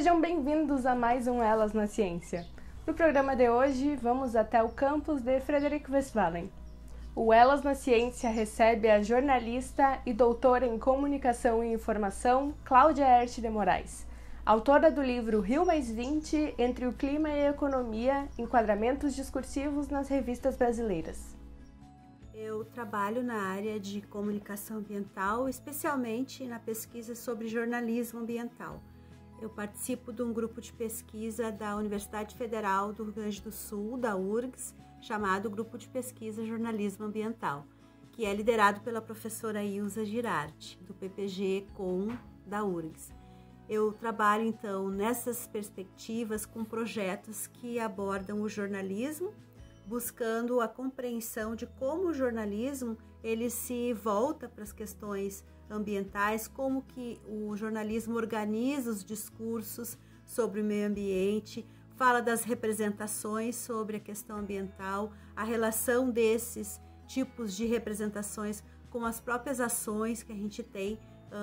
Sejam bem-vindos a mais um Elas na Ciência. No programa de hoje, vamos até o campus de Frederic Westphalen. O Elas na Ciência recebe a jornalista e doutora em Comunicação e Informação, Cláudia Herth de Moraes, autora do livro Rio +20, Entre o Clima e a Economia, Enquadramentos Discursivos nas Revistas Brasileiras. Eu trabalho na área de comunicação ambiental, especialmente na pesquisa sobre jornalismo ambiental. Eu participo de um grupo de pesquisa da Universidade Federal do Rio Grande do Sul, da URGS, chamado Grupo de Pesquisa Jornalismo Ambiental, que é liderado pela professora Ilza Girardi, do PPG Com da URGS. Eu trabalho, então, nessas perspectivas com projetos que abordam o jornalismo, buscando a compreensão de como o jornalismo ele se volta para as questões ambientais, como que o jornalismo organiza os discursos sobre o meio ambiente, fala das representações sobre a questão ambiental, a relação desses tipos de representações com as próprias ações que a gente tem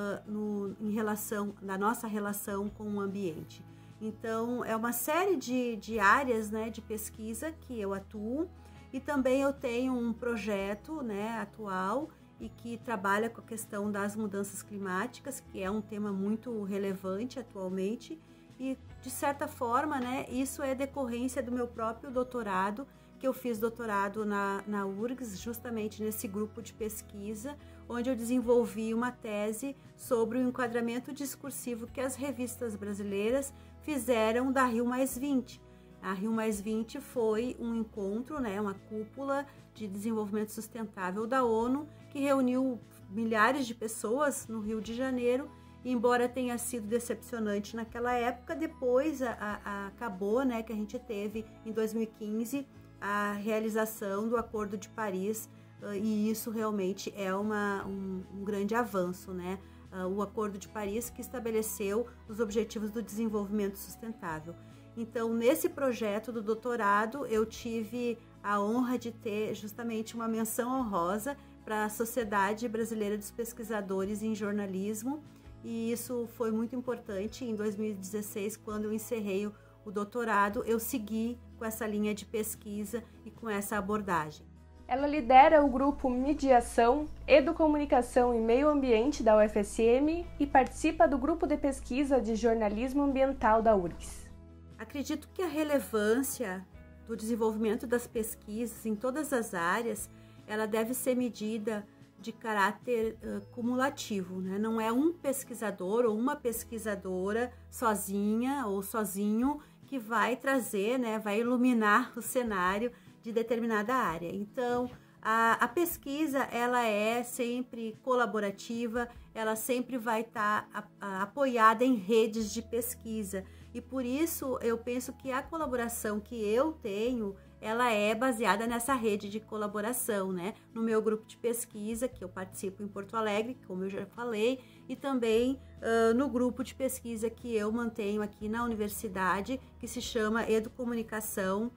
na nossa relação com o ambiente. Então, é uma série de áreas, né, de pesquisa que eu atuo, e também eu tenho um projeto, né, atual e que trabalha com a questão das mudanças climáticas, que é um tema muito relevante atualmente, e de certa forma, né, isso é decorrência do meu próprio doutorado, que eu fiz doutorado na URGS, justamente nesse grupo de pesquisa, onde eu desenvolvi uma tese sobre o enquadramento discursivo que as revistas brasileiras fizeram da Rio +20. A Rio +20 foi um encontro, né, uma cúpula de desenvolvimento sustentável da ONU, que reuniu milhares de pessoas no Rio de Janeiro, e embora tenha sido decepcionante naquela época, depois acabou, né, que a gente teve em 2015 a realização do Acordo de Paris, e isso realmente é um grande avanço, né? O Acordo de Paris que estabeleceu os Objetivos do Desenvolvimento Sustentável. Então, nesse projeto do doutorado, eu tive a honra de ter justamente uma menção honrosa para a Sociedade Brasileira dos Pesquisadores em Jornalismo, e isso foi muito importante. Em 2016, quando eu encerrei o doutorado, eu segui com essa linha de pesquisa e com essa abordagem. Ela lidera o grupo Mediação, Educomunicação e Meio Ambiente da UFSM e participa do grupo de pesquisa de jornalismo ambiental da URGS. Acredito que a relevância do desenvolvimento das pesquisas em todas as áreas, ela deve ser medida de caráter cumulativo, né? Não é um pesquisador ou uma pesquisadora sozinha ou sozinho que vai trazer, né, vai iluminar o cenário de determinada área. Então, a pesquisa, ela é sempre colaborativa, ela sempre vai estar apoiada em redes de pesquisa. E por isso, eu penso que a colaboração que eu tenho, ela é baseada nessa rede de colaboração, né? No meu grupo de pesquisa, que eu participo em Porto Alegre, como eu já falei, e também no grupo de pesquisa que eu mantenho aqui na universidade, que se chama Educomunicação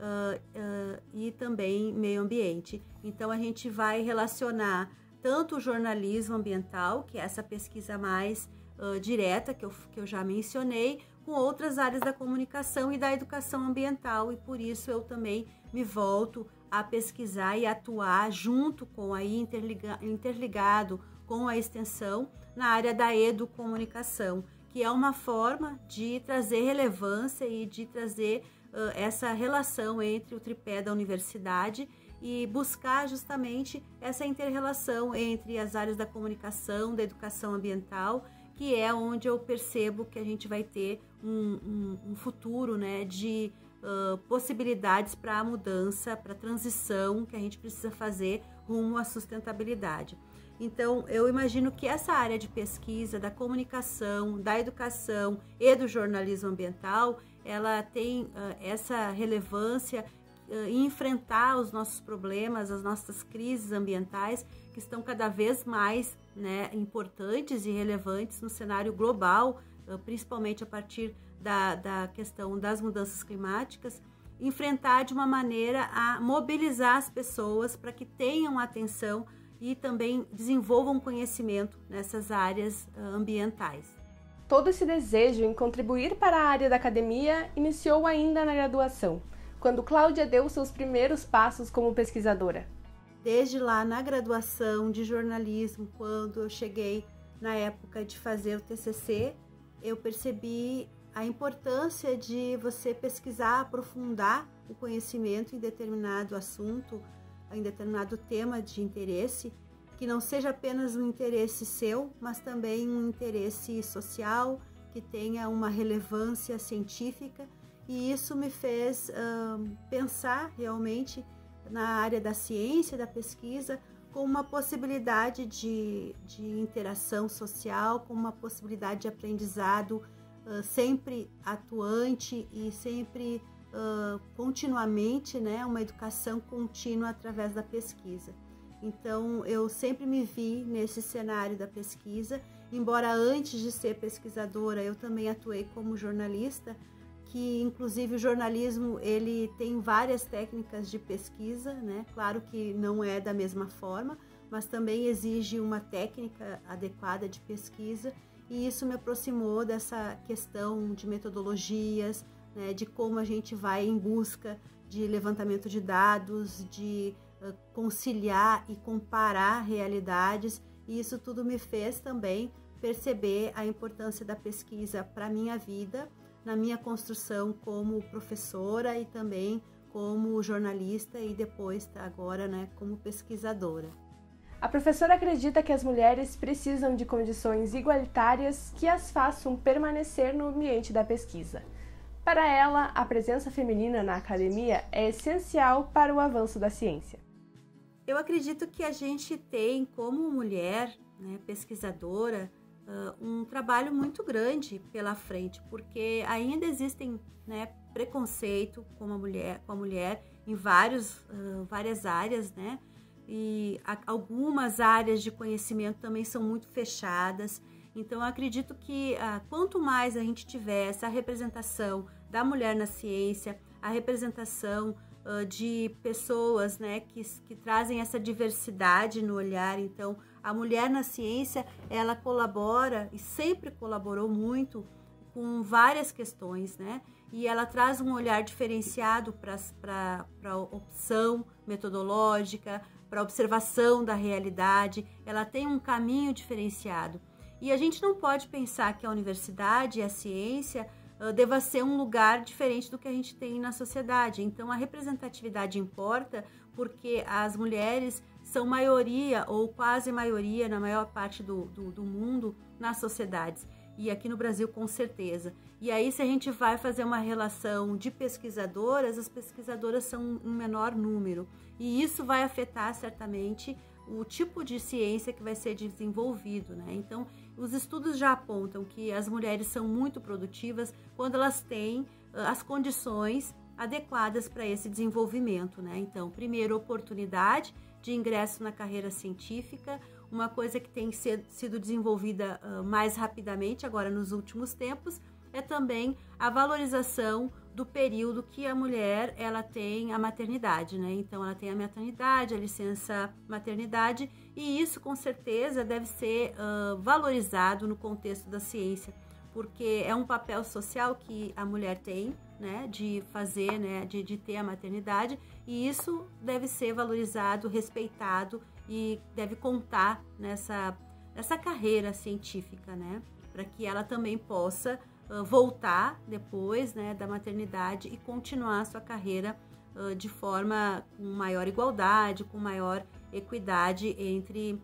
e também Meio Ambiente. Então, a gente vai relacionar tanto o jornalismo ambiental, que é essa pesquisa mais direta que eu já mencionei, com outras áreas da comunicação e da educação ambiental, e por isso eu também me volto a pesquisar e atuar junto com interligado com a extensão na área da educomunicação, que é uma forma de trazer relevância e de trazer essa relação entre o tripé da universidade e buscar justamente essa inter-relação entre as áreas da comunicação, da educação ambiental, que é onde eu percebo que a gente vai ter um futuro, né, de possibilidades para a mudança, para a transição que a gente precisa fazer rumo à sustentabilidade. Então, eu imagino que essa área de pesquisa da comunicação, da educação e do jornalismo ambiental, ela tem essa relevância em enfrentar os nossos problemas, as nossas crises ambientais, que estão cada vez mais, né, importantes e relevantes no cenário global, principalmente a partir da questão das mudanças climáticas, enfrentar de uma maneira a mobilizar as pessoas para que tenham atenção e também desenvolvam conhecimento nessas áreas ambientais. Todo esse desejo em contribuir para a área da academia iniciou ainda na graduação, quando Cláudia deu seus primeiros passos como pesquisadora. Desde lá na graduação de jornalismo, quando eu cheguei na época de fazer o TCC, eu percebi a importância de você pesquisar, aprofundar o conhecimento em determinado assunto, em determinado tema de interesse, que não seja apenas um interesse seu, mas também um interesse social, que tenha uma relevância científica. E isso me fez pensar realmente na área da ciência, da pesquisa, com uma possibilidade de interação social, com uma possibilidade de aprendizado sempre atuante e sempre continuamente, né, uma educação contínua através da pesquisa. Então, eu sempre me vi nesse cenário da pesquisa, embora antes de ser pesquisadora, eu também atuei como jornalista, que inclusive o jornalismo ele tem várias técnicas de pesquisa, né? Claro que não é da mesma forma, mas também exige uma técnica adequada de pesquisa, e isso me aproximou dessa questão de metodologias, né? De como a gente vai em busca de levantamento de dados, de conciliar e comparar realidades, e isso tudo me fez também perceber a importância da pesquisa para a minha vida, na minha construção como professora e também como jornalista e depois agora, né, como pesquisadora. A professora acredita que as mulheres precisam de condições igualitárias que as façam permanecer no ambiente da pesquisa. Para ela, a presença feminina na academia é essencial para o avanço da ciência. Eu acredito que a gente tem, como mulher, né, pesquisadora, um trabalho muito grande pela frente, porque ainda existem, né, preconceito com a mulher em várias áreas, né, e algumas áreas de conhecimento também são muito fechadas. Então, eu acredito que quanto mais a gente tiver essa representação da mulher na ciência, a representação de pessoas, né, que trazem essa diversidade no olhar. Então, a mulher na ciência, ela colabora e sempre colaborou muito com várias questões, né? E ela traz um olhar diferenciado para a opção metodológica, para a observação da realidade. Ela tem um caminho diferenciado. E a gente não pode pensar que a universidade e a ciência deva ser um lugar diferente do que a gente tem na sociedade. Então, a representatividade importa porque as mulheres são maioria ou quase maioria na maior parte do mundo nas sociedades. E aqui no Brasil, com certeza. E aí, se a gente vai fazer uma relação de pesquisadoras, as pesquisadoras são um menor número. E isso vai afetar, certamente, o tipo de ciência que vai ser desenvolvido, né? Então, os estudos já apontam que as mulheres são muito produtivas quando elas têm as condições adequadas para esse desenvolvimento, né? Então, primeiro, oportunidade de ingresso na carreira científica, uma coisa que tem sido desenvolvida mais rapidamente agora nos últimos tempos, é também a valorização do período que a mulher ela tem a maternidade, né? Então, ela tem a maternidade, a licença maternidade, e isso com certeza deve ser valorizado no contexto da ciência, porque é um papel social que a mulher tem, né? De fazer, né? De ter a maternidade, e isso deve ser valorizado, respeitado e deve contar nessa carreira científica, né? Para que ela também possa voltar depois, né, da maternidade e continuar a sua carreira de forma com maior igualdade, com maior equidade entre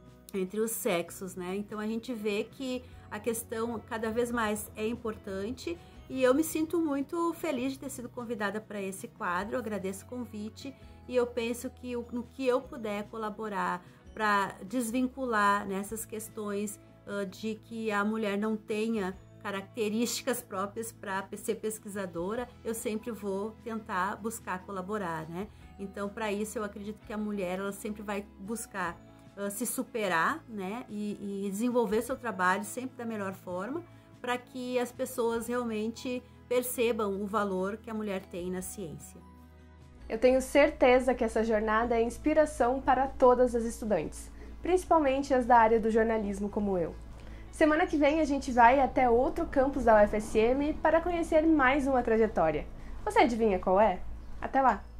os sexos, né? Então a gente vê que a questão cada vez mais é importante e eu me sinto muito feliz de ter sido convidada para esse quadro. Eu agradeço o convite e eu penso que no que eu puder colaborar para desvincular nessas questões de que a mulher não tenha características próprias para ser pesquisadora, eu sempre vou tentar buscar colaborar, né? Então, para isso, eu acredito que a mulher ela sempre vai buscar se superar, né? E desenvolver seu trabalho sempre da melhor forma, para que as pessoas realmente percebam o valor que a mulher tem na ciência. Eu tenho certeza que essa jornada é inspiração para todas as estudantes, principalmente as da área do jornalismo como eu. Semana que vem a gente vai até outro campus da UFSM para conhecer mais uma trajetória. Você adivinha qual é? Até lá!